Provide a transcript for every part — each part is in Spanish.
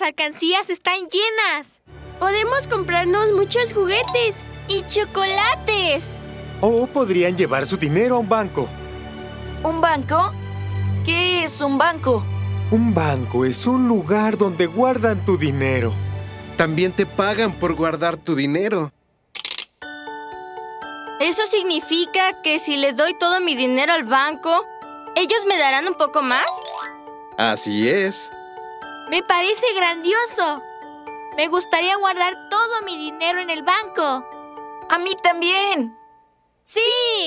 las alcancías están llenas. Podemos comprarnos muchos juguetes. ¡Y chocolates! O podrían llevar su dinero a un banco. ¿Un banco? ¿Qué es un banco? Un banco es un lugar donde guardan tu dinero. También te pagan por guardar tu dinero. ¿Eso significa que si les doy todo mi dinero al banco, ellos me darán un poco más? Así es. Me parece grandioso. Me gustaría guardar todo mi dinero en el banco. ¡A mí también! ¡Sí!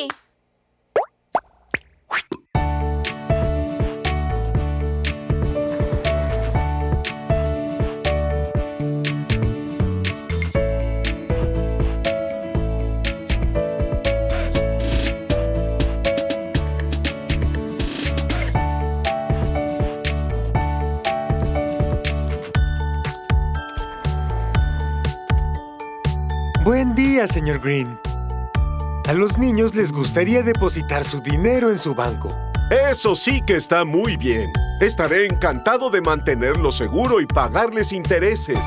Buen día, señor Green. A los niños les gustaría depositar su dinero en su banco. Eso sí que está muy bien. Estaré encantado de mantenerlo seguro y pagarles intereses.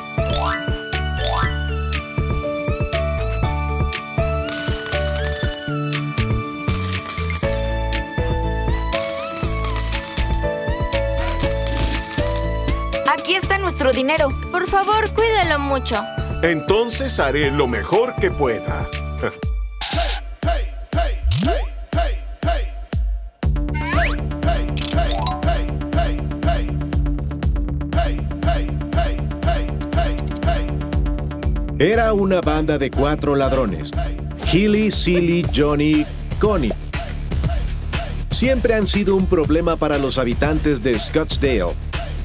Aquí está nuestro dinero. Por favor, cuídalo mucho. Entonces haré lo mejor que pueda. Era una banda de 4 ladrones: Healy, Silly, Johnny, Connie. Siempre han sido un problema para los habitantes de Scottsdale.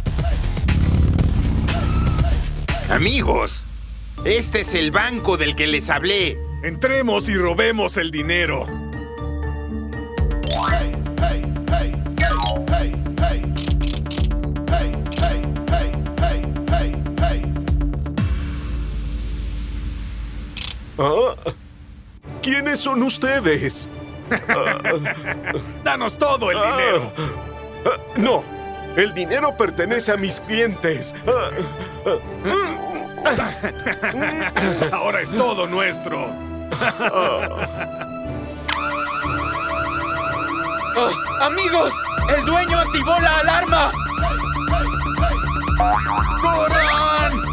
Amigos, este es el banco del que les hablé. Entremos y robemos el dinero. ¿Quiénes son ustedes? ¡Danos todo el dinero! No, el dinero pertenece a mis clientes. Ahora es todo nuestro. ¡Amigos! ¡El dueño activó la alarma! ¡Corran!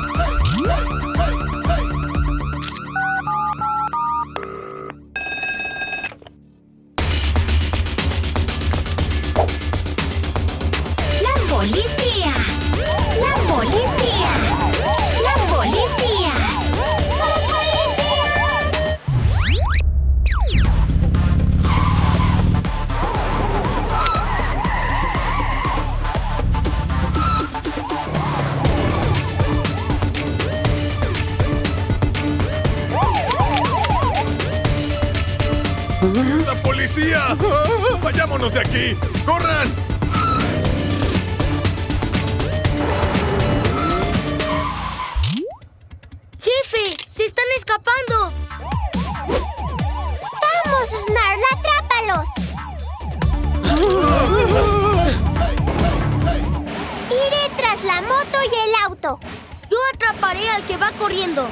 ¡La policía! ¡La policía! ¡La policía! ¡Somos policías! ¡La policía! ¡Vayámonos de aquí! ¡Corran! ¡Jefe! ¡Se están escapando! ¡Vamos, Snarl! ¡Atrápalos! Iré tras la moto y el auto. Yo atraparé al que va corriendo.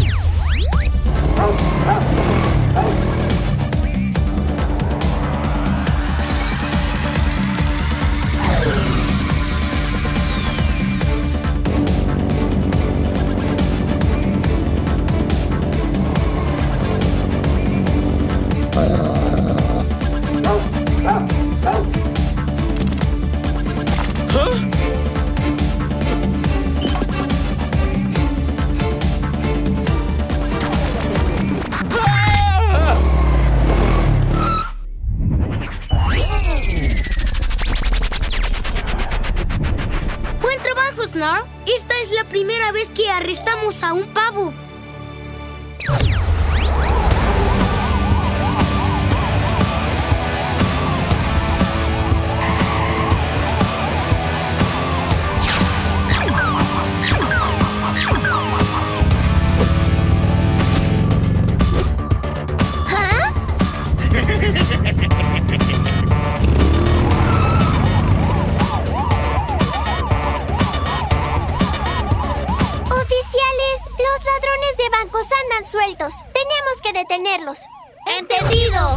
¡Buen trabajo, Snarl! Esta es la primera vez que arrestamos a un pavo. sueltos. Tenemos que detenerlos. ¡Entendido!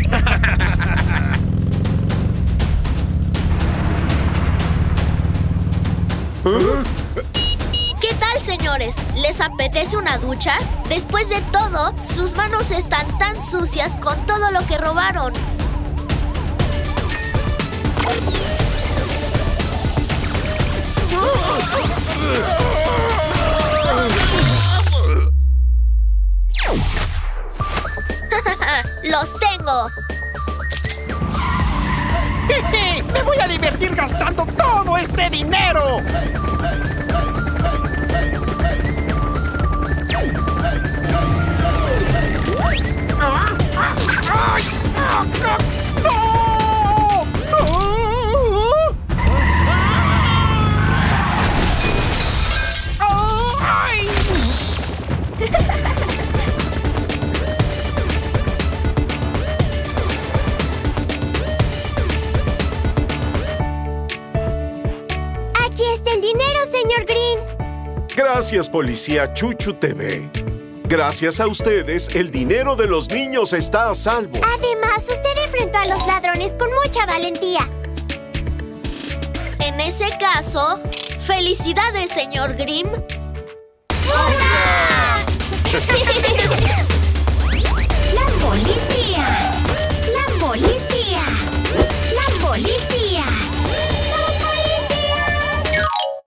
¿Qué tal, señores? ¿Les apetece una ducha? Después de todo, sus manos están tan sucias con todo lo que robaron. ¡Los tengo! ¡Me voy a divertir gastando todo este dinero! Aquí está el dinero, señor Green. Gracias, Policía Chuchu TV. Gracias a ustedes, el dinero de los niños está a salvo. Además, usted enfrentó a los ladrones con mucha valentía. En ese caso, ¡felicidades, señor Grimm! ¡Hurra!